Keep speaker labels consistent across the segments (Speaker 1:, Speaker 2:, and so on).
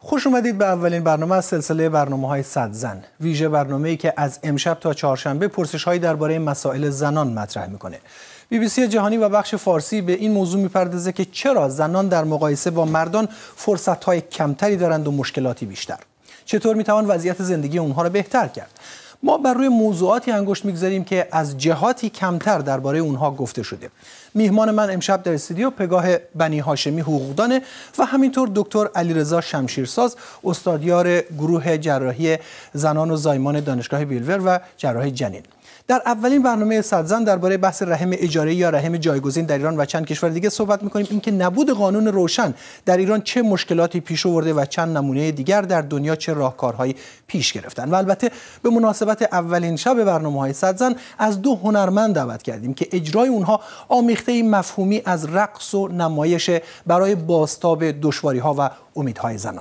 Speaker 1: خوش اومدید به اولین برنامه از سلسله برنامه‌های 100 زن. ویژه برنامه‌ای که از امشب تا چهارشنبه پرسش‌هایی درباره مسائل زنان مطرح می‌کنه. BBC جهانی و بخش فارسی به این موضوع می‌پردازه که چرا زنان در مقایسه با مردان فرصت‌های کمتری دارند و مشکلاتی بیشتر. چطور می‌توان وضعیت زندگی اونها را بهتر کرد؟ ما بر روی موضوعاتی انگشت می‌گذاریم که از جهاتی کمتر درباره اونها گفته شده. میهمان من امشب در استودیو پگاه بنی هاشمی حقوقدانه و همینطور دکتر علیرضا شمشیرساز، استادیار گروه جراحی زنان و زایمان دانشگاه بیلور و جراح جنین. در اولین برنامه 100 زن درباره بحث رحم اجاره‌ای یا رحم جایگزین در ایران و چند کشور دیگه صحبت می‌کنیم، اینکه نبود قانون روشن در ایران چه مشکلاتی پیش آورده و چند نمونه دیگر در دنیا چه راهکارهایی پیش گرفتن. و البته به مناسبت اولین شب برنامه‌های 100 زن از دو هنرمند دعوت کردیم که اجرای اونها آمیخته مفهومی از رقص و نمایش برای بازتاب دشواری‌ها و امیدهای زنان.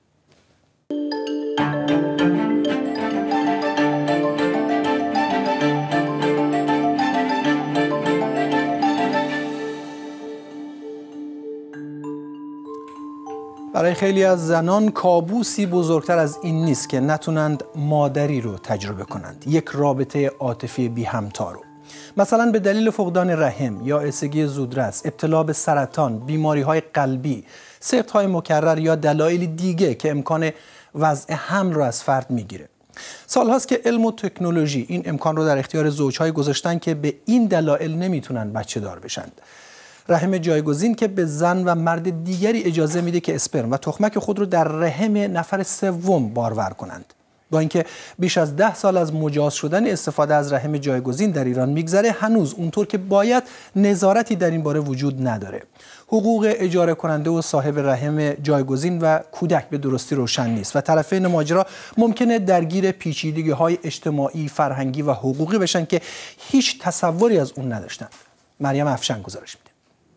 Speaker 1: برای خیلی از زنان کابوسی بزرگتر از این نیست که نتونند مادری رو تجربه کنند، یک رابطه عاطفی بی همتا رو. مثلا به دلیل فقدان رحم یا ایستگی زودرس، ابتلا به سرطان، بیماری‌های قلبی، سقط‌های مکرر یا دلایل دیگه که امکان وضع حمل رو از فرد میگیره. سال‌هاست که علم و تکنولوژی این امکان رو در اختیار زوج‌های گذاشتن که به این دلایل نمیتونن بچه دار بشند. رحم جایگزین که به زن و مرد دیگری اجازه میده که اسپرم و تخمک خود رو در رحم نفر سوم بارور کنند. با اینکه بیش از 10 سال از مجاز شدن استفاده از رحم جایگزین در ایران میگذره، هنوز اونطور که باید نظارتی در این باره وجود نداره. حقوق اجاره کننده و صاحب رحم جایگزین و کودک به درستی روشن نیست و طرفین ماجرا ممکنه درگیر پیچیدگی‌های اجتماعی، فرهنگی و حقوقی بشن که هیچ تصوری از اون نداشتن. مریم افشین گزارش میده.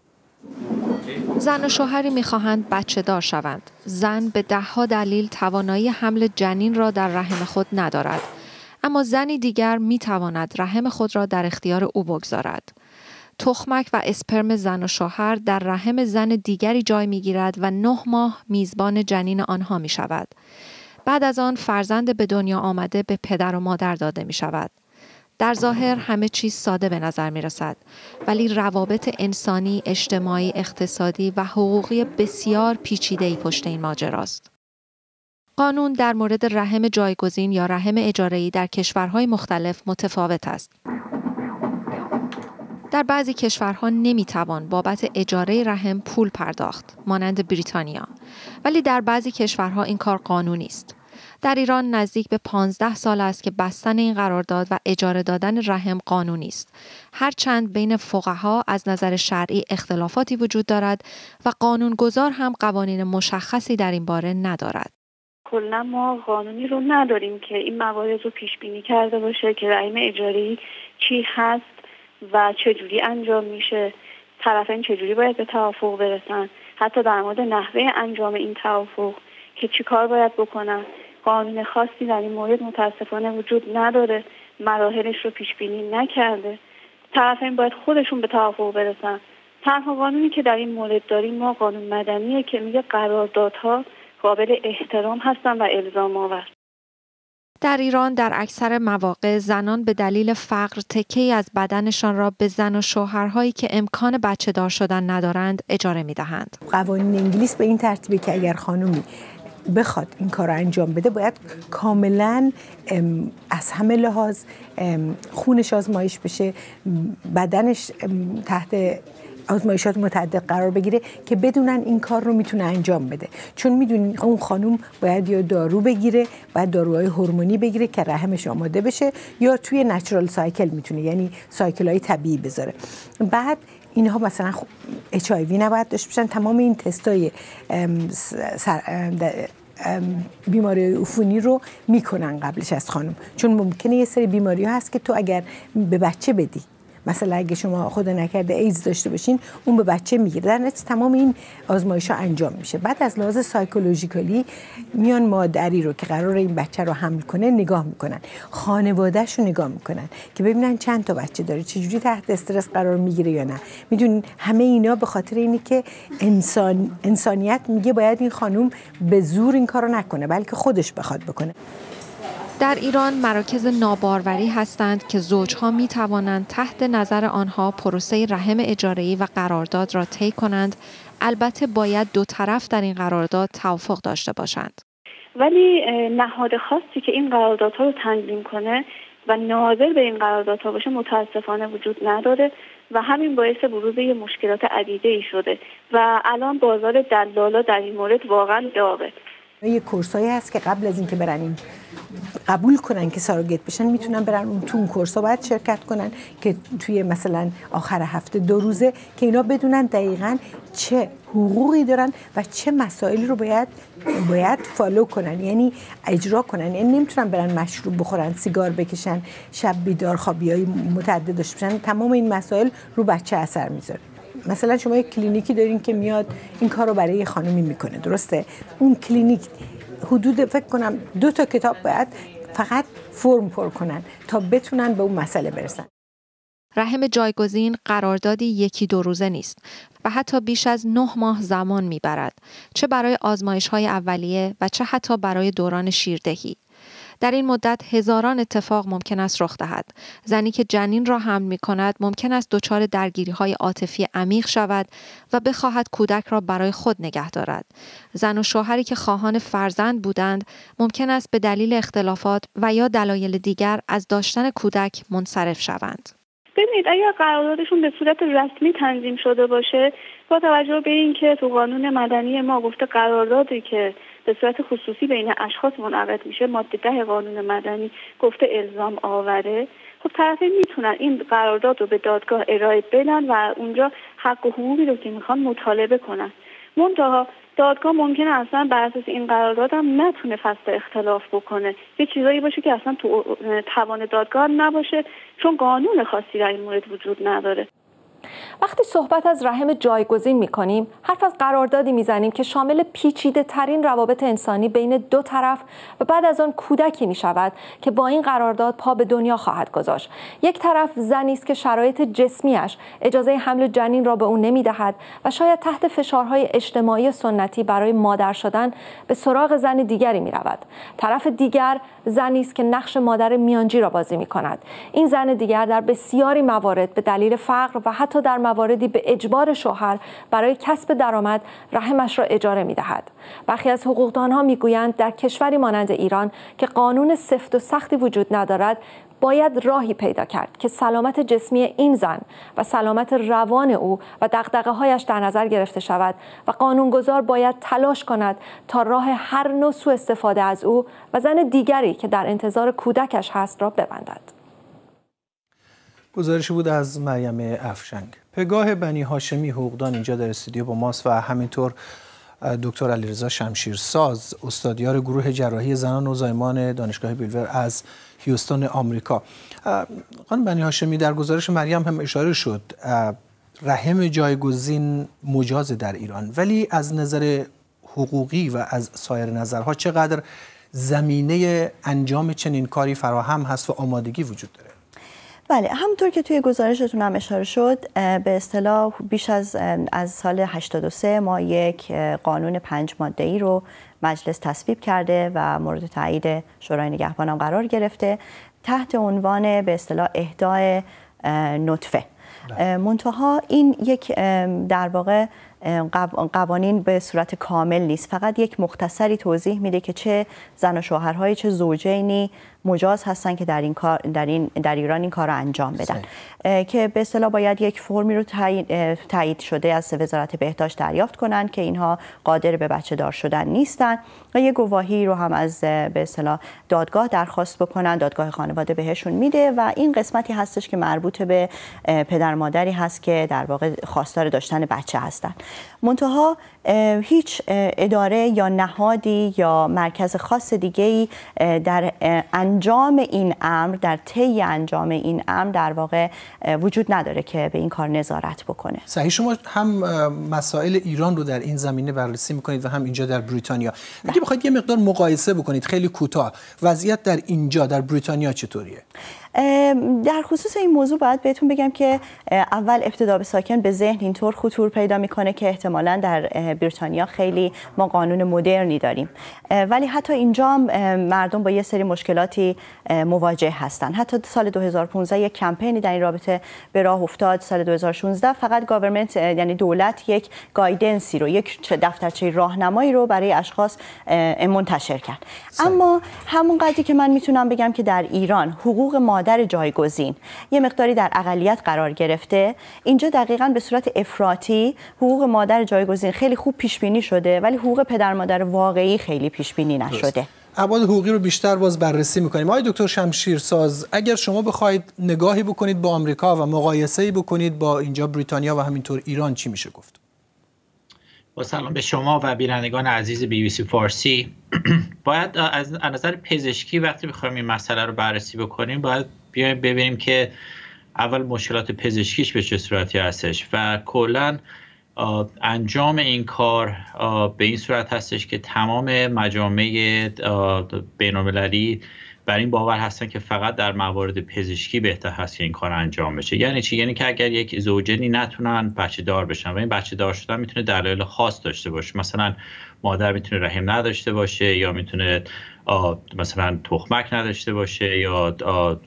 Speaker 2: زن و شوهری می‌خواهند بچه دار شوند. زن به 10 دلیل توانایی حمل جنین را در رحم خود ندارد. اما زنی دیگر می‌تواند رحم خود را در اختیار او بگذارد. تخمک و اسپرم زن و شوهر در رحم زن دیگری جای می‌گیرد و 9 ماه میزبان جنین آنها می‌شود. بعد از آن فرزند به دنیا آمده به پدر و مادر داده می‌شود. در ظاهر همه چیز ساده به نظر می رسد، ولی روابط انسانی، اجتماعی، اقتصادی و حقوقی بسیار پیچیده‌ای پشت این ماجراست. قانون در مورد رحم جایگزین یا رحم اجاره‌ای در کشورهای مختلف متفاوت است. در بعضی کشورها نمیتوان بابت اجاره رحم پول پرداخت، مانند بریتانیا، ولی در بعضی کشورها این کار قانونی است. در ایران نزدیک به 15 سال است که بستن این قرارداد و اجاره دادن رحم قانونی است. هرچند بین فقها از نظر شرعی اختلافاتی وجود دارد و قانونگذار هم قوانین مشخصی در این باره ندارد.
Speaker 3: کلا ما قانونی رو نداریم که این موارد رو پیش بینی کرده باشه که رحم اجاری چی هست و چجوری انجام میشه، طرفین چجوری باید به توافق برسن، حتی در مورد نحوه انجام این توافق که چی کار باید بکنن. قانون خاصی در این مورد متاسفانه وجود نداره، مراحلش رو پیش بینی نکرده. طرفین باید خودشون به توافق برسن. تنها قانونی که در این مورد داریم ما قانون مدنیه که میگه قراردادها قابل احترام هستن و الزام آور.
Speaker 2: در ایران در اکثر مواقع زنان به دلیل فقر تکه‌ای از بدنشان را به زن و شوهرهایی که امکان بچه دار شدن ندارند اجاره می‌دهند.
Speaker 4: قوانین انگلیس به این ترتیبه که اگر خانومی بخواد این کار رو انجام بده باید کاملا از همه لحاظ خونش آزمایش بشه، بدنش تحت آزمایشات متعدد قرار بگیره که بدونن این کار رو میتونه انجام بده. چون میدونین اون خانوم باید یا دارو بگیره، باید داروهای هورمونی بگیره که رحمش آماده بشه، یا توی نچرال سایکل میتونه، یعنی سایکل‌های طبیعی بذاره. بعد اینها مثلا HIV نباید داشته باشن. تمام این تستای بیماری عفونی رو میکنن قبلش از خانم، چون ممکنه یه سری بیماری ها هست که تو اگر به بچه بدی مثلا اگه شما خدا نکرده ایدز داشته باشین اون به بچه میگیره. در نتیجه تمام این آزمایش‌ها انجام میشه. بعد از لحاظ سایکولوژیکالی میان مادری رو که قراره این بچه رو حمل کنه نگاه میکنن، خانواده‌اش رو نگاه میکنن که ببینن چند تا بچه داره، چجوری تحت استرس قرار میگیره یا نه. میدونین همه اینا به خاطر اینه که انسانیت میگه باید این خانم به زور این کارو نکنه بلکه خودش بخواد بکنه.
Speaker 2: در ایران مراکز ناباروری هستند که زوجها می توانند تحت نظر آنها پروسه رحم اجاره‌ای و قرارداد را طی کنند. البته باید دو طرف در این قرارداد توافق داشته باشند.
Speaker 3: ولی نهاد خاصی که این قراردادها رو تنظیم کنه و ناظر به این قراردادها باشه متاسفانه وجود نداره و همین باعث بروز یه مشکلات عدیده‌ای شده و الان بازار دلالا در این مورد واقعا داغه.
Speaker 4: یه کورسایی هست که قبل از اینکه برن این قبول کنن که ساروگت بشن میتونن برن اون تو اون کورسا باید شرکت کنن که توی مثلا آخر هفته 2 روزه که اینا بدونن دقیقاً چه حقوقی دارن و چه مسائلی رو باید فالو کنن، یعنی اجرا کنن. یعنی نمیتونن برن مشروب بخورن، سیگار بکشن، شب بیدار خوابیای متعدد داشته باشن. تمام این مسائل رو بچه اثر میذاره. مثلا شما یک کلینیکی دارین که میاد این کار رو برای خانمی میکنه، درسته؟ اون کلینیک حدود فکر کنم 2 تا کتاب باید فقط فرم پر کنن تا بتونن به اون مسئله برسن.
Speaker 2: رحم جایگزین قراردادی 1-2 روزه نیست و حتی بیش از 9 ماه زمان میبرد، چه برای آزمایش‌های اولیه و چه حتی برای دوران شیردهی. در این مدت هزاران اتفاق ممکن است رخ دهد. زنی که جنین را حمل می‌کند ممکن است دچار درگیری‌های عاطفی عمیق شود و بخواهد کودک را برای خود نگه دارد. زن و شوهری که خواهان فرزند بودند ممکن است به دلیل اختلافات و یا دلایل دیگر از داشتن کودک منصرف شوند.
Speaker 3: ببینید اگر قراردادشون به صورت رسمی تنظیم شده باشه، با توجه به اینکه تو قانون مدنی ما گفته قراردادی که به صورت خصوصی بین اشخاص منعقد میشه، ماده 10 قانون مدنی گفته الزام آوره، خب طرفین میتونن این قرارداد رو به دادگاه ارائه بدن و اونجا حق و حقوقی رو که میخوان مطالبه کنن. منتها دادگاه ممکنه اصلا بر اساس این قرارداد هم نتونه فصل اختلاف بکنه، یه چیزایی باشه که اصلا تو توان دادگاه نباشه، چون قانون خاصی در این مورد وجود نداره.
Speaker 2: وقتی صحبت از رحم جایگزین می‌کنیم، حرف از قراردادی می‌زنیم که شامل پیچیده‌ترین روابط انسانی بین 2 طرف و بعد از آن کودکی می‌شود که با این قرارداد پا به دنیا خواهد گذاشت. یک طرف زنی است که شرایط جسمیش اجازه حمل جنین را به او نمی‌دهد و شاید تحت فشارهای اجتماعی سنتی برای مادر شدن به سراغ زن دیگری می‌رود. طرف دیگر زنی است که نقش مادر میانجی را بازی می‌کند. این زن دیگر در بسیاری موارد به دلیل فقر و حتی در مواردی به اجبار شوهر برای کسب درآمد رحمش را اجاره می‌دهد. برخی از حقوقدان‌ها می‌گویند در کشوری مانند ایران که قانون سفت و سختی وجود ندارد، باید راهی پیدا کرد که سلامت جسمی این زن و سلامت روان او و دغدغه‌هایش در نظر گرفته شود و قانونگذار باید تلاش کند تا راه هر نوع سوء استفاده از او و زن دیگری که در انتظار کودکش هست را ببندد.
Speaker 1: گزارشی بود از مریم افشنگ. پگاه بنی هاشمی حقوقدان اینجا در استودیو با ماست و همینطور دکتر علیرضا شمشیرساز، استادیار گروه جراحی زنان و زایمان دانشگاه بیلور از هیوستن آمریکا. خانم بنی هاشمی، در گزارش مریم هم اشاره شد رحم جایگزین مجاز در ایران، ولی از نظر حقوقی و از سایر نظرها چقدر زمینه انجام چنین کاری فراهم هست و آمادگی وجود داره؟
Speaker 5: بله، همونطور که توی گزارشتون هم اشاره شد، به اصطلاح بیش از سال 83 ما یک قانون 5 ماده‌ای رو مجلس تصویب کرده و مورد تایید شورای نگهبان هم قرار گرفته تحت عنوان به اصطلاح اهدای نطفه. منتها این یک در واقع قوانین به صورت کامل نیست، فقط یک مختصری توضیح میده که چه زن و شوهرهایی چه زوجینی مجاز هستن که در ایران این کار رو انجام بدن. که به اصطلاح باید یک فرمی رو تایید شده از وزارت بهداشت دریافت کنن که اینها قادر به بچه دار شدن نیستن و یک گواهی رو هم از به اصطلاح دادگاه درخواست بکنن، دادگاه خانواده بهشون میده و این قسمتی هستش که مربوط به پدر مادری هست که در واقع خواستار داشتن بچه هستن. منتها هیچ اداره یا نهادی یا مرکز خاص دیگه‌ای در انجام این امر، در طی انجام این امر در واقع وجود نداره که به این کار نظارت بکنه.
Speaker 1: صحیح، شما هم مسائل ایران رو در این زمینه بررسی میکنید و هم اینجا در بریتانیا. اگه بخواید یه مقدار مقایسه بکنید خیلی کوتاه، وضعیت در اینجا در بریتانیا چطوریه؟
Speaker 5: در خصوص این موضوع باید بهتون بگم که اول ابتدا به ساکن به ذهن اینطور خطور پیدا میکنه که احتمالاً در بریتانیا خیلی ما قانون مدرنی داریم، ولی حتی اینجا مردم با یه سری مشکلاتی مواجه هستن. حتی سال 2015 یک کمپینی در این رابطه به راه افتاد. سال 2016 فقط گاورمنت یعنی دولت یک گایدنسی رو، یک دفترچه راهنمایی رو برای اشخاص منتشر کرد. اما همون قضیه که من میتونم بگم که در ایران حقوق مادر جایگزین یه مقداری در اقلیت قرار گرفته، اینجا دقیقاً به صورت افراطی حقوق مادر جایگزین خیلی خوب پیش بینی شده، ولی حقوق پدر مادر واقعی خیلی پیش بینی نشده.
Speaker 1: ابعاد حقوقی رو بیشتر باز بررسی می‌کنیم. آقای دکتر شمشیرساز، اگر شما بخواید نگاهی بکنید با آمریکا و مقایسه‌ای بکنید با اینجا بریتانیا و همینطور ایران، چی میشه گفت؟
Speaker 6: با سلام به شما و بینندگان عزیز BBC فارسی. باید از نظر پزشکی وقتی بخوایم این مسئله رو بررسی بکنیم، باید بیایم ببینیم که اول مشکلات پزشکیش به چه صورتی هستش و کلاً انجام این کار به این صورت هستش که تمام مجامع بین‌المللی بر این باور هستن که فقط در موارد پزشکی بهتر هست که این کار انجام بشه. یعنی چی؟ یعنی که اگر یک زوجینی نتونن بچه دار بشن و این بچه دار شدن میتونه دلایل خاص داشته باشه، مثلا مادر میتونه رحم نداشته باشه، یا میتونه مثلا تخمک نداشته باشه، یا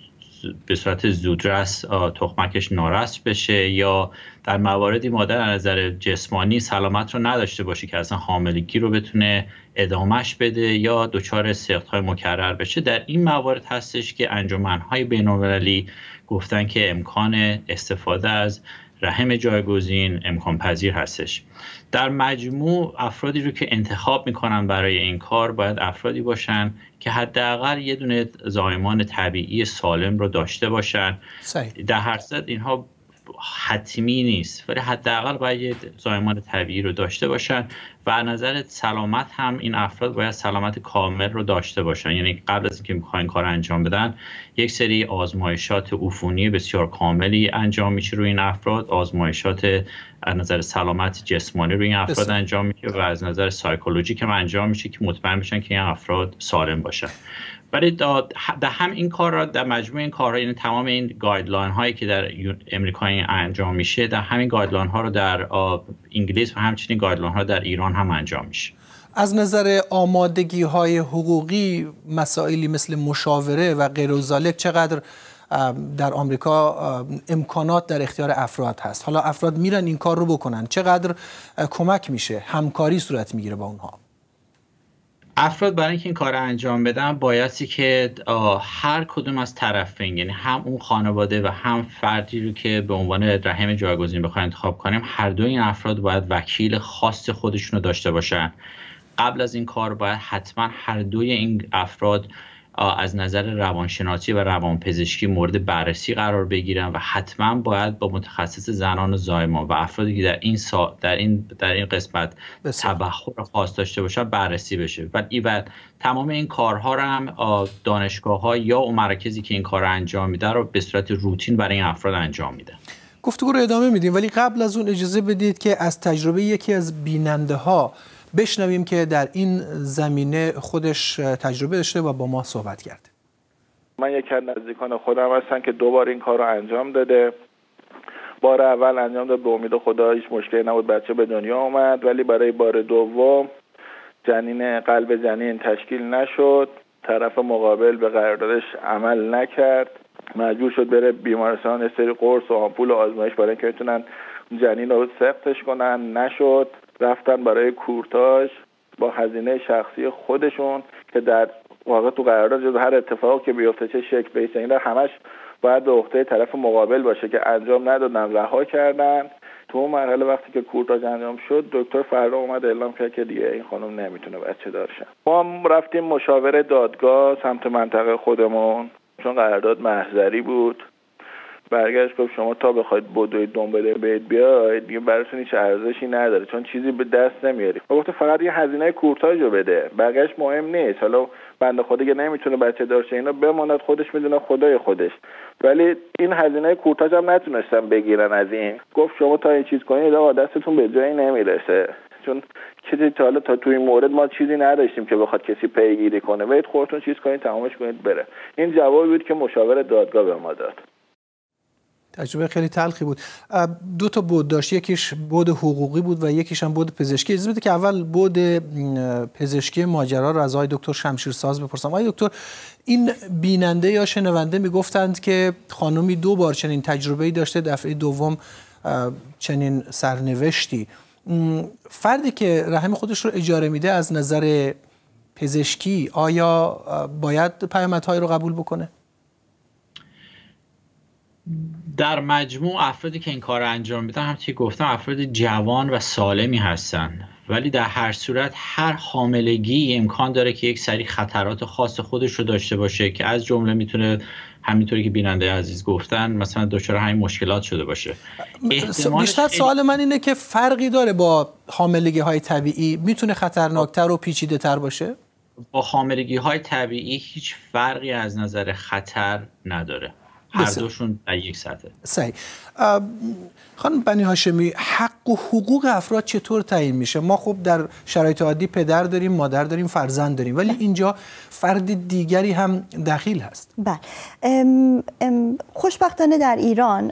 Speaker 6: به صورت زودرس تخمکش نارس بشه، یا در مواردی مادر از نظر جسمانی سلامت رو نداشته باشه که اصلا حاملگی رو بتونه ادامهش بده، یا دچار سقط‌های مکرر بشه. در این موارد هستش که انجمن‌های بین‌المللی گفتن که امکان استفاده از رحم جایگزین امکان پذیر هستش. در مجموع افرادی رو که انتخاب میکنن برای این کار باید افرادی باشن که حداقل یه دونه زایمان طبیعی سالم رو داشته باشن. در هر صورت اینها حتمی نیست، ولی حداقل باید یه زایمان طبیعی رو داشته باشن و از نظر سلامت هم این افراد باید سلامت کامل رو داشته باشن. یعنی قبل از اینکه میخواین کار انجام بدن یک سری آزمایشات عفونی بسیار کاملی انجام میشه روی این افراد، آزمایشات از نظر سلامت جسمانی روی این افراد انجام میشه و از نظر سایکولوژیک هم انجام میشه که مطمئن بشن که این افراد سالم باشن. ولی در هم این کار را در مجموع این کارها، یعنی تمام این گایدلاین هایی که در امریکا انجام میشه، در همین گایدلاین ها رو در انگلیس و همچنین گایدلاین ها در ایران هم انجام میشه.
Speaker 1: از نظر آمادگی های حقوقی مسائلی مثل مشاوره و غیر ذالک چقدر در آمریکا امکانات در اختیار افراد هست؟ حالا افراد میرن این کار رو بکنن، چقدر کمک میشه، همکاری صورت میگیره با اونها؟
Speaker 6: افراد برای اینکه این کار انجام بدن بایستی که هر کدوم از طرفین، یعنی هم اون خانواده و هم فردی رو که به عنوان رحم جایگزین بخوایم انتخاب کنیم، هر دو این افراد باید وکیل خاص خودشون رو داشته باشن. قبل از این کار باید حتما هر دوی این افراد از نظر روانشناسی و روانپزشکی مورد بررسی قرار بگیرن و حتما باید با متخصص زنان و زایمان و افرادی که در این قسمت تبحر خاص داشته باشن بررسی بشه. و تمام این کارها رو هم دانشگاه‌ها یا اون مراکزی که این کار رو انجام میده رو به صورت روتین برای این افراد انجام میده.
Speaker 1: گفتگو رو ادامه میدیم، ولی قبل از اون اجازه بدید که از تجربه یکی از بیننده‌ها بشنویم که در این زمینه خودش تجربه داشته و با ما صحبت کرده.
Speaker 7: من یکی از نزدیکان خودم هستم که 2 بار این کار رو انجام داده. بار اول انجام داد، به امید خدا هیچ مشکلی نبود، بچه به دنیا اومد، ولی برای بار دوم قلب جنین تشکیل نشد، طرف مقابل به قراردادش عمل نکرد، مجبور شد بره بیمارستان یه سری قرص و آمپول و آزمایش برای اینکه بتونن جنین رو سقطش کنن، نشد. رفتن برای کورتاژ با هزینه شخصی خودشون که در واقع تو قرارداد جز هر اتفاقی که بیفته چه شکل بیسته اینا همش باید به عهده طرف مقابل باشه که انجام ندادن، رها کردن. تو اون مرحله وقتی که کورتاژ انجام شد، دکتر فردا اومد اعلام کرد که دیگه این خانم نمیتونه بچه دار شه. ما رفتیم مشاوره دادگاه سمت منطقه خودمون، چون قرارداد محضری بود برگشت گفت شما تا بخواید بدوید دنباله بهت بیاید دیگه براتون هیچ ارزشی نداره چون چیزی به دست نمیاری. گفت فقط یه هزینه کورتاژو بده، بقیه‌اش مهم نیست. حالا بنده خدا که نمیتونه بچه دار شه اینا بماند، خودش میدونه خدای خودش، ولی این هزینه کورتاژ هم نتونستن بگیرن از این. گفت شما تا این چیز کنید آقا دستتون به جایی نمیرسه، چون چیزی تا توی این مورد ما چیزی نداشتیم که بخواد کسی پیگیری کنه. برید خودتون چیز کنید تمامش کنید بره. این جوابی بود که مشاور دادگاه به ما داد.
Speaker 1: تجربه خیلی تلخی بود. دو تا بعد داشت، یکیش بعد حقوقی بود و یکیش هم بعد پزشکی. اجازه بدید که اول بعد پزشکی ماجرا رو از آقای دکتر شمشیرساز بپرسم. آقای دکتر، این بیننده یا شنونده میگفتند که خانمی 2 بار چنین تجربه‌ای داشته، دفعه دوم چنین سرنوشتی. فردی که رحم خودش رو اجاره میده از نظر پزشکی آیا باید پیامدهای رو قبول بکنه؟
Speaker 6: در مجموع افرادی که این کار رو انجام میدن همونطور که گفتم افراد جوان و سالمی هستن، ولی در هر صورت هر حاملگی امکان داره که یک سری خطرات خاص خودش رو داشته باشه که از جمله میتونه همینطوری که بیننده عزیز گفتن مثلا دچار همین مشکلات شده باشه.
Speaker 1: بیشتر سوال من اینه که فرقی داره با حاملگی های طبیعی؟ میتونه خطرناکتر و پیچیده تر باشه؟
Speaker 6: با حاملگی های طبیعی هیچ فرقی از نظر خطر نداره، هر دوشون در یک سطح.
Speaker 1: صحیح. خانم بنی هاشمی، حق و حقوق افراد چطور تعیین میشه؟ ما خب در شرایط عادی پدر داریم، مادر داریم، فرزند داریم، ولی اینجا فرد دیگری هم دخیل هست.
Speaker 5: بله. خوشبختانه در ایران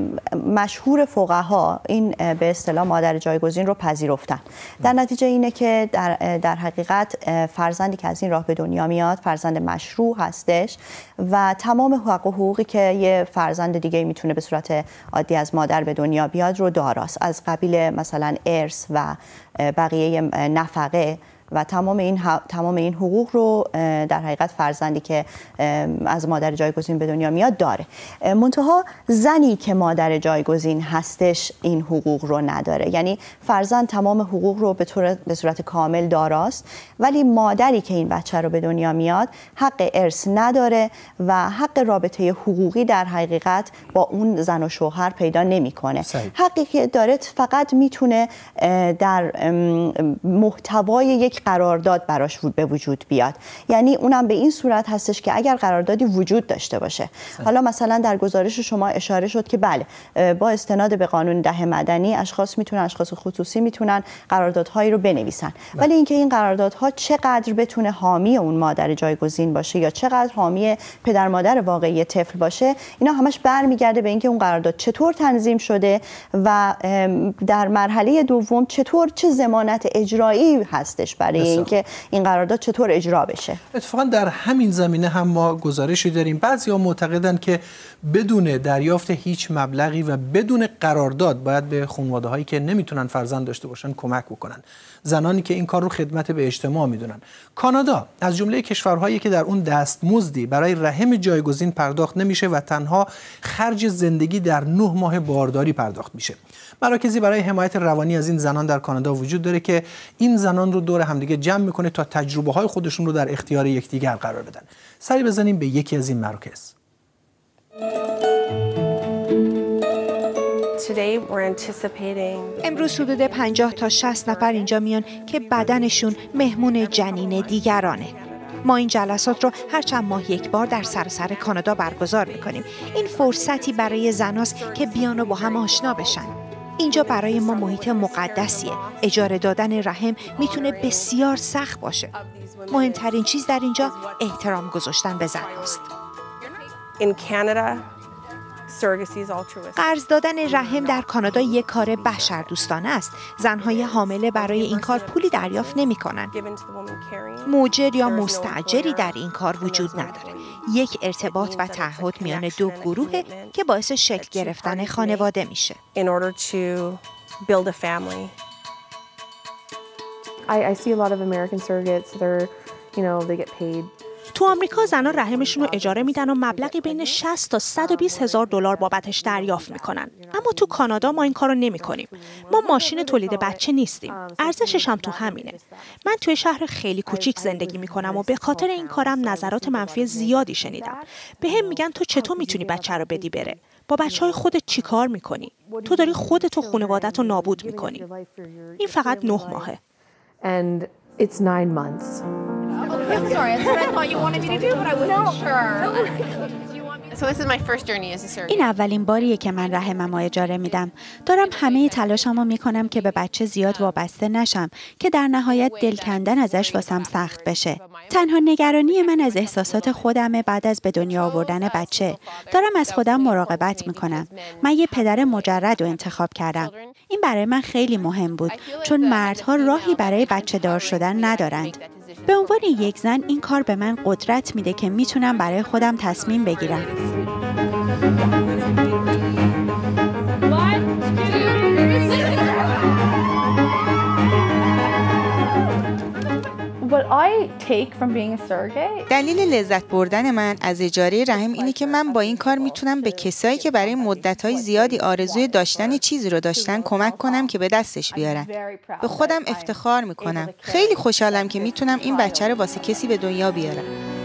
Speaker 5: مشهور فقها این به اصطلاح مادر جایگزین رو پذیرفتن. در نتیجه اینه که در حقیقت فرزندی که از این راه به دنیا میاد فرزند مشروع هستش و تمام حق و حقوقی که یه فرزند دیگه میتونه به صورت عادی از مادر به دنیا بیاد رو داراست، از قبیل مثلا ارث و بقیه نفقه و تمام این حقوق رو در حقیقت فرزندی که از مادر جایگزین به دنیا میاد داره. منتها زنی که مادر جایگزین هستش این حقوق رو نداره، یعنی فرزند تمام حقوق رو به صورت کامل داراست، ولی مادری که این بچه رو به دنیا میاد حق ارث نداره و حق رابطه حقوقی در حقیقت با اون زن و شوهر پیدا نمیکنه. حقی که داره فقط میتونه در محتوای یک قرارداد براش به وجود بیاد، یعنی اونم به این صورت هستش که اگر قراردادی وجود داشته باشه. حالا مثلا در گزارش شما اشاره شد که بله با استناد به قانون 10 مدنی اشخاص خصوصی میتونن قراردادهایی رو بنویسن، ولی اینکه این قراردادها چقدر بتونه حامی اون مادر جایگزین باشه یا چقدر حامی پدر مادر واقعی طفل باشه، اینا همش برمیگرده به اینکه اون قرارداد چطور تنظیم شده و در مرحله دوم چه ضمانت اجرایی هستش برای اینکه این قرارداد چطور اجرا بشه.
Speaker 1: اتفاقا در همین زمینه هم ما گزارشی داریم. بعضیا معتقدند که بدون دریافت هیچ مبلغی و بدون قرارداد باید به خانواده‌هایی که نمیتونن فرزند داشته باشن کمک بکنن، زنانی که این کار رو خدمت به اجتماع میدونن. کانادا از جمله کشورهایی که در اون دستمزدی برای رحم جایگزین پرداخت نمیشه و تنها خرج زندگی در 9 ماه بارداری پرداخت میشه. مراکزی برای حمایت روانی از این زنان در کانادا وجود داره که این زنان رو دور همدیگه جمع میکنه تا تجربه های خودشون رو در اختیار یکدیگر قرار بدن. سری بزنیم به یکی از این مراکز.
Speaker 2: امروز حدود 50 تا 60 نفر اینجا میان که بدنشون مهمون جنین دیگرانه. ما این جلسات رو هر چند ماه یک بار در سراسر کانادا برگزار میکنیم. این فرصتی برای زناست که بیان و با هم آشنا بشن. اینجا برای ما محیط مقدسیه. اجاره دادن رحم میتونه بسیار سخت باشه. مهمترین چیز در اینجا احترام گذاشتن به زن هاست. قرض دادن رحم در کانادا یک کار بشردوستانه است. زنهای حامله برای این کار پولی دریافت نمی‌کنند. موجر یا مستاجری در این کار وجود نداره. یک ارتباط و تعهد میان 2 گروه که باعث شکل گرفتن خانواده میشه.
Speaker 8: I see a lot of American surrogates. They get paid. تو آمریکا زنان رحمشون رو اجاره میدن و مبلغی بین 60 تا 120 هزار دلار بابتش دریافت میکنن. اما تو کانادا ما این کارو نمیکنیم. ما ماشین تولید بچه نیستیم. ارزشش هم تو همینه. من توی شهر خیلی کوچیک زندگی میکنم و به خاطر این کارم نظرات منفی زیادی شنیدم. بهم میگن تو چطور میتونی بچه رو بدی بره؟ با بچه‌های خودت چی کار میکنی؟ تو داری خودت و خانوادت رو نابود میکنی. این فقط 9 ماهه.
Speaker 9: And it's 9 months.
Speaker 10: I'm sorry, that's what I thought you wanted me to do, but I wasn't sure. So this is my first journey as a surrogate.
Speaker 11: این اولین باریه که من رحمم رو اجاره میدم. دارم همه تلاشمو میکنم که به بچه زیاد وابسته نشم که در نهایت دل کندن ازش واسم سخت بشه. تنها نگرانی من از احساسات خودمه بعد از به دنیا آوردن بچه. دارم از خودم مراقبت میکنم. من یه پدر مجرد رو انتخاب کردم. این برای من خیلی مهم بود چون مردها راهی برای بچه دار شدن ندارند. به عنوان یک زن این کار به من قدرت میده که میتونم برای خودم تصمیم بگیرم.
Speaker 12: دلیل لذت بردن من از اجاره رحم اینه که من با این کار میتونم به کسایی که برای مدت‌های زیادی آرزوی داشتن چیزی رو داشتن کمک کنم که به دستش بیارن. به خودم افتخار میکنم. خیلی خوشحالم که میتونم این بچه رو واسه کسی به دنیا بیارم.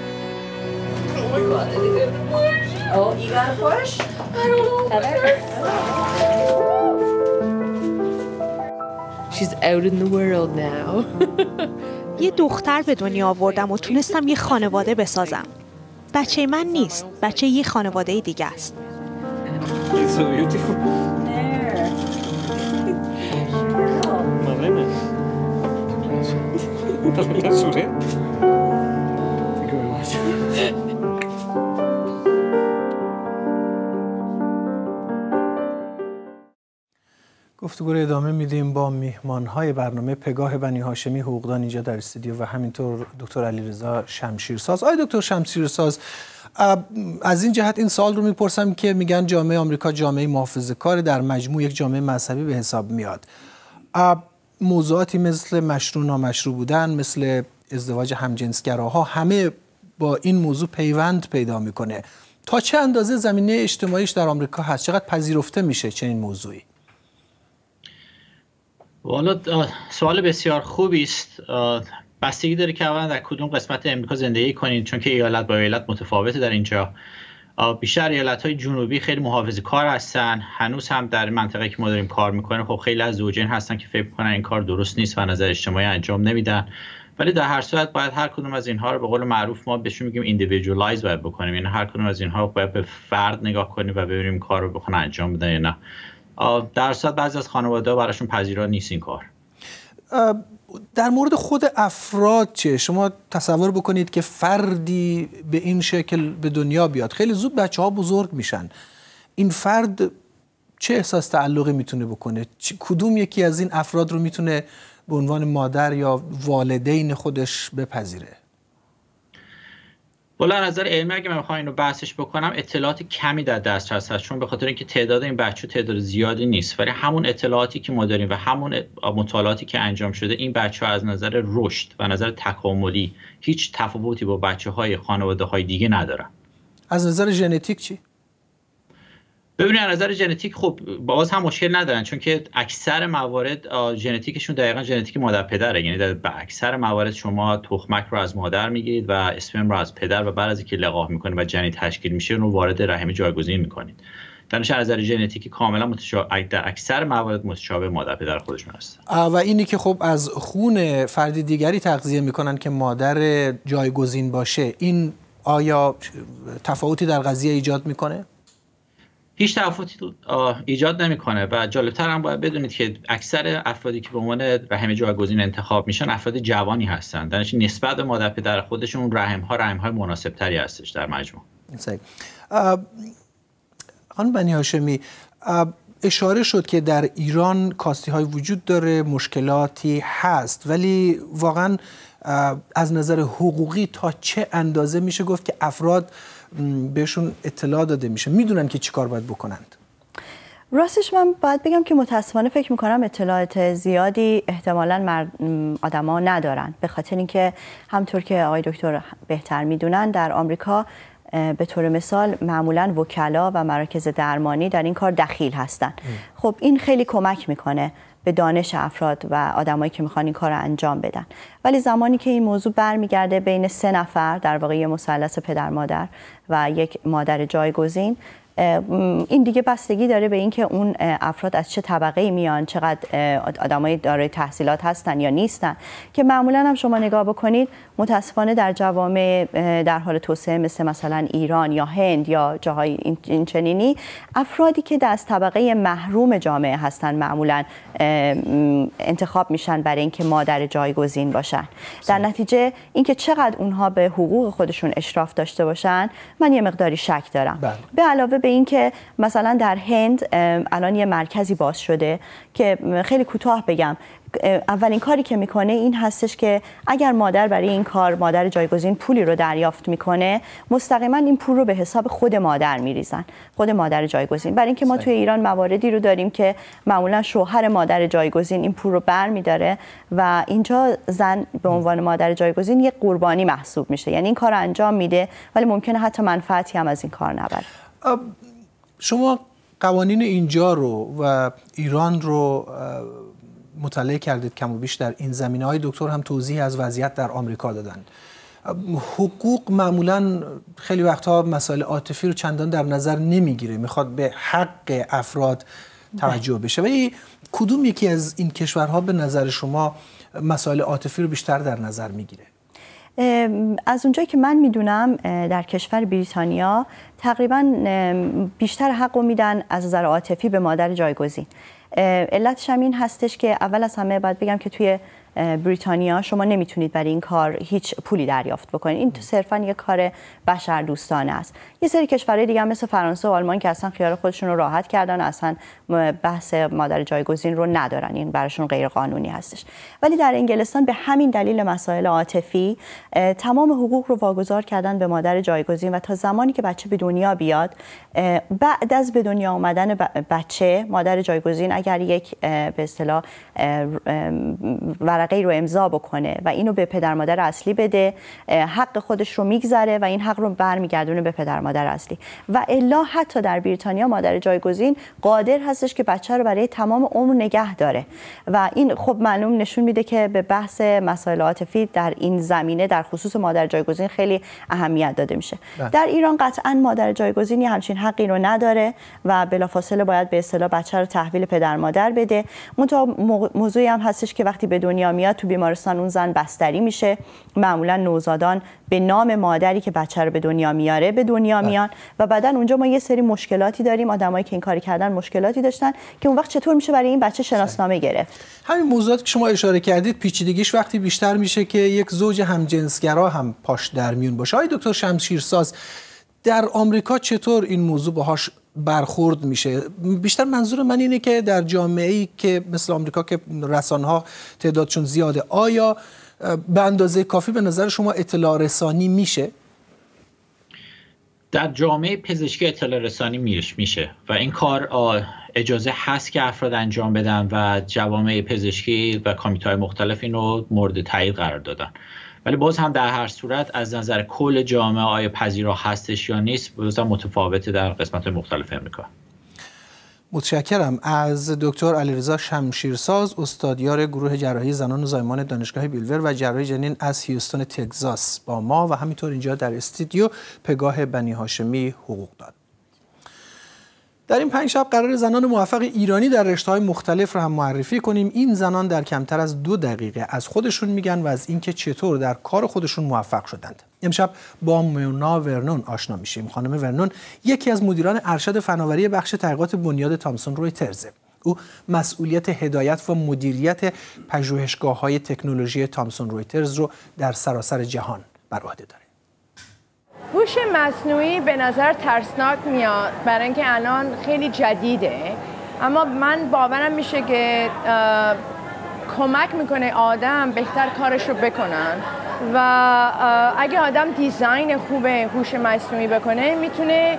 Speaker 9: She's out in the world now.
Speaker 8: یه دختر به دنیا آوردم و تونستم یه خانواده بسازم. بچه من نیست، بچه یه خانواده دیگه است.
Speaker 13: It's so beautiful. Malena. Thank you very much.
Speaker 1: گفتگو رو ادامه میدیم با میهمان‌های برنامه پگاه بنی هاشمی حقوقدان اینجا در استودیو و همینطور دکتر علیرضا شمشیرساز. آقای دکتر شمشیرساز، از این جهت این سوال رو میپرسم که میگن جامعه آمریکا جامعه محافظه‌کار در مجموع یک جامعه مذهبی به حساب میاد. موضوعاتی مثل مشروع نامشروع بودن، مثل ازدواج همجنسگراها، همه با این موضوع پیوند پیدا میکنه. تا چه اندازه زمینه اجتماعیش در آمریکا هست؟ چقدر پذیرفته میشه چنین موضوعی؟
Speaker 6: والا سوال بسیار خوبی است. بستگی داره که اولا در کدوم قسمت امریکا زندگی کنید، چون که ایالت با ایالت متفاوته. در اینجا بیشتر ایالت‌های جنوبی خیلی محافظه‌کار هستن. هنوز هم در منطقه که ما داریم کار می‌کنیم خب خیلی از زوجین هستن که فکر می‌کنن این کار درست نیست و نظر اجتماعی انجام نمیدن. ولی در هر صورت باید هر کدوم از اینها رو به قول معروف ما بهشون میگیم ایندیویدوالایز باید بکنیم. یعنی هر کدوم از اینها باید به فرد نگاه کنیم و ببینیم کار رو بخوان انجام بدن یا نه. در صورت بعضی از خانواده‌ها براشون پذیرا نیست این کار.
Speaker 1: در مورد خود افراد چه؟ شما تصور بکنید که فردی به این شکل به دنیا بیاد، خیلی زود بچه‌ها بزرگ میشن. این فرد چه احساس تعلقی میتونه بکنه؟ کدوم یکی از این افراد رو میتونه به عنوان مادر یا والدین خودش بپذیره؟
Speaker 6: والا از نظر علمی اگه من بخوام اینو بحثش بکنم، اطلاعات کمی در دسترس هست، چون به خاطر اینکه تعداد این بچه تعداد زیادی نیست، ولی همون اطلاعاتی که ما داریم و همون مطالعاتی که انجام شده، این بچه‌ها از نظر رشد و نظر تکاملی هیچ تفاوتی با بچه‌های خانواده‌های دیگه ندارن.
Speaker 1: از نظر ژنتیک چی؟
Speaker 6: ببینید از نظر ژنتیک خب باز هم مشکل ندارن، چون که اکثر موارد ژنتیکشون دقیقاً ژنتیک مادر پدره. یعنی در اکثر موارد شما تخمک رو از مادر میگیرید و اسپرم رو از پدر و بعد از اینکه لقاح میکنید و جنین تشکیل میشه رو وارد رحم جایگزین میکنید. در نظر ژنتیکی کاملا متشابه، در اکثر موارد متشابه مادر پدر خودشون هست.
Speaker 1: و اینی که خب از خون فردی دیگری تغذیه میکنن که مادر جایگزین باشه، این آیا تفاوتی در قضیه ایجاد میکنه؟
Speaker 6: هیچ تفاوتی ایجاد نمیکنه و جالبتر هم باید بدونید که اکثر افرادی که به عنوان رحم جایگزین انتخاب میشن افراد جوانی هستن. در نتیجه نسبت به مادر پدر خودشون رحم‌های مناسب تری هستش در مجموع.
Speaker 1: خانم بنی هاشمی، اشاره شد که در ایران کاستی‌های وجود داره، مشکلاتی هست، ولی واقعا از نظر حقوقی تا چه اندازه میشه گفت که افراد بهشون اطلاع داده میشه، میدونن که چی کار باید بکنند؟
Speaker 5: راستش من باید بگم که متاسفانه فکر میکنم اطلاعات زیادی احتمالاً آدما ندارن، به خاطر اینکه همطور که آقای دکتر بهتر میدونن در آمریکا به طور مثال معمولاً وکلا و مراکز درمانی در این کار دخیل هستن. خب این خیلی کمک میکنه به دانش افراد و آدمایی که میخوان این کار رو انجام بدن. ولی زمانی که این موضوع برمیگرده بین 3 نفر، در واقع یه مثلث پدر مادر و یک مادر جایگزین، این دیگه بستگی داره به اینکه اون افراد از چه طبقه‌ای میان، چقدر آدمای دارای تحصیلات هستن یا نیستن، که معمولا هم شما نگاه بکنید متاسفانه در جوامع در حال توسعه مثلا ایران یا هند یا جاهای این چنینی، افرادی که از طبقه محروم جامعه هستن معمولا انتخاب میشن برای اینکه مادر جایگزین باشن. در نتیجه اینکه چقدر اونها به حقوق خودشون اشراف داشته باشن من یه مقداری شک دارم. به علاوه به اینکه مثلا در هند الان یه مرکزی باز شده که خیلی کوتاه بگم، اولین کاری که میکنه این هستش که اگر مادر برای این کار، مادر جایگزین، پولی رو دریافت میکنه، مستقیما این پول رو به حساب خود مادر میریزن، خود مادر جایگزین. برای اینکه ما توی ایران مواردی رو داریم که معمولا شوهر مادر جایگزین این پول رو برمیداره و اینجا زن به عنوان مادر جایگزین یک قربانی محسوب میشه، یعنی این کار رو انجام میده ولی ممکنه حتی منفعتی هم از این کار نبره.
Speaker 1: شما قوانین اینجا رو و ایران رو مطالعه کردید کم و بیش در این زمینه. های دکتر هم توضیح از وضعیت در آمریکا دادن. حقوق معمولا خیلی وقتها مسائل عاطفی رو چندان در نظر نمیگیره، میخواد به حق افراد توجه بشه. ولی کدوم یکی از این کشورها به نظر شما مسائل عاطفی رو بیشتر در نظر میگیره؟
Speaker 5: از اونجایی که من میدونم در کشور بریتانیا تقریبا بیشتر حق رو میدن از نظر عاطفی به مادر جایگزین. علتش هم این هستش که اول از همه باید بگم که توی بریتانیا شما نمیتونید برای این کار هیچ پولی دریافت بکنید. این صرفاً یک کار بشردوستانه است. یه سری کشورهای دیگه مثل فرانسه و آلمان که اصلا خیال خودشون رو راحت کردن، اصلا بحث مادر جایگزین رو ندارن، این براشون غیر قانونی هستش. ولی در انگلستان به همین دلیل مسائل عاطفی تمام حقوق رو واگذار کردن به مادر جایگزین و تا زمانی که بچه به دنیا بیاد، بعد از به دنیا آمدن بچه، مادر جایگزین اگر یک به اصطلاح ورقه رو امضا بکنه و اینو به پدر مادر اصلی بده، حق خودش رو میگذره و این حق رو برمیگردونه به پدر مادر اصلی. و الا حتی در بریتانیا مادر جایگزین قادر هستش که بچه رو برای تمام عمر نگه داره و این خب معلوم نشون میده که به بحث مسائل عاطفی در این زمینه در خصوص مادر جایگزین خیلی اهمیت داده میشه. در ایران قطعا مادر جایگزینی همچین حقی رو نداره و بلافاصله باید به اصطلاح بچه رو تحویل پدر مادر بده. موضوعی هم هستش که وقتی به دنیا میاد تو بیمارستان اون زن بستری میشه، معمولا نوزادان به نام مادری که بچه رو به دنیا میاره به دنیا میان و بعداً اونجا ما یه سری مشکلاتی داریم، آدمایی که این کاری کردن مشکلاتی داشتن که اون وقت چطور میشه برای این بچه شناسنامه گرفت.
Speaker 1: همین موضوعاتی که شما اشاره کردید پیچیدگیش وقتی بیشتر میشه که یک زوج همجنسگرا هم پاش در میون باشه. آقای دکتر شمشیرساز، در آمریکا چطور این موضوع باهاش برخورد میشه؟ بیشتر منظور من اینه که در جامعه‌ای که مثل آمریکا که رسانه‌ها تعدادشون زیاده، آیا به اندازه کافی به نظر شما اطلاع رسانی میشه؟
Speaker 6: در جامعه پزشکی اطلاع رسانی میشه و این کار اجازه هست که افراد انجام بدن و جوامع پزشکی و کمیته‌های مختلف اینو مورد تایید قرار دادن. ولی باز هم در هر صورت از نظر کل جامعه آیا پذیرا هستش یا نیست باز هم متفاوته در قسمت‌های مختلف امریکا.
Speaker 1: متشکرم از دکتر علیرضا شمشیرساز، استادیار گروه جراحی زنان و زایمان دانشگاه بیلور و جراحی جنین از هیوستون تگزاس با ما و همینطور اینجا در استودیو پگاه بنی هاشمی حقوق داد. در این 5 شب قرار زنان موفق ایرانی در رشته‌های مختلف رو هم معرفی کنیم. این زنان در کمتر از 2 دقیقه از خودشون میگن و از اینکه چطور در کار خودشون موفق شدند. امشب با مونا ورنون آشنا میشیم. خانم ورنون یکی از مدیران ارشد فناوری بخش تحقیقات بنیاد تامسون رویترز. او مسئولیت هدایت و مدیریت پژوهشگاه‌های تکنولوژی تامسون رویترز رو در سراسر جهان بر عهده داره.
Speaker 14: هوش مصنوعی به نظر ترسناک میاد برای اینکه الان خیلی جدیده، اما من باورم میشه که کمک میکنه آدم بهتر کارش رو بکنن و اگه آدم دیزاین خوب هوش مصنوعی بکنه میتونه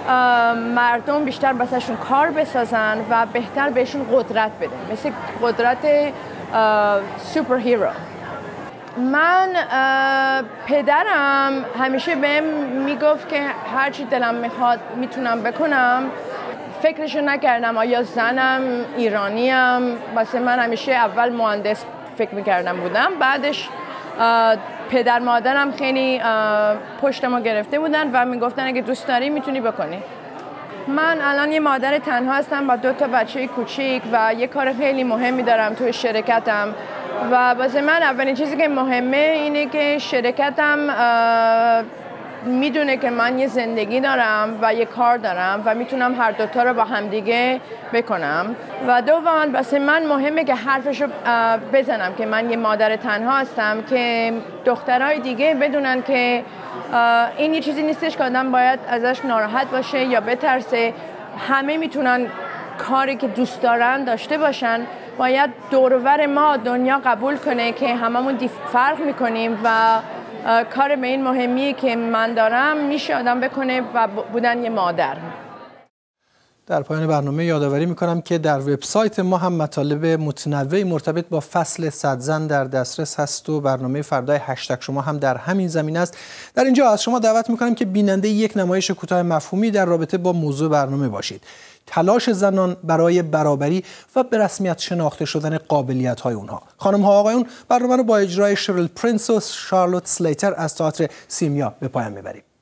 Speaker 14: مردم بیشتر بسشون کار بسازن و بهتر بهشون قدرت بده، مثل قدرت سوپر هیرو. من پدرم همیشه بهم میگفت که هرچی دلم میخواد میتونم بکنم. فکرشو نکردم آیا زنم، ایرانیم. واسه من همیشه اول مهندس فکر میکردم بودم، بعدش پدر مادرم خیلی پشتمو گرفته بودن و میگفتن اگه دوست داری میتونی بکنی. من الان یه مادر تنها هستم با 2 بچه کوچیک و یه کار خیلی مهمی دارم توی شرکتم و واسه من اولین چیزی که مهمه اینه که شرکتم میدونه که من یه زندگی دارم و یه کار دارم و میتونم هر دوتا رو با همدیگه بکنم. و دوم واسه من مهمه که حرفشو بزنم که من یه مادر تنها هستم، که دخترای دیگه بدونن که این یه چیزی نیستش که آدم باید ازش ناراحت باشه یا بترسه. همه میتونن کاری که دوست دارن داشته باشن. باید دور و بر ما دنیا قبول کنه که هممون فرق میکنیم و کار به این مهمیه که من دارم میشه آدم بکنه و بودن یه مادر.
Speaker 1: در پایان برنامه یادآوری میکنم که در وبسایت ما هم مطالب متنوعی مرتبط با فصل 100 زن در دسترس هست و برنامه فردای هشتگ شما هم در همین زمینه است. در اینجا از شما دعوت میکنم که بیننده یک نمایش کوتاه مفهومی در رابطه با موضوع برنامه باشید. تلاش زنان برای برابری و به رسمیت شناخته شدن قابلیت‌های اونها. خانم‌ها و آقایون، برنامه رو با اجرای شریل پرینس و شارلوت سلیتر از تئاتر سیمیا به پایان میبریم.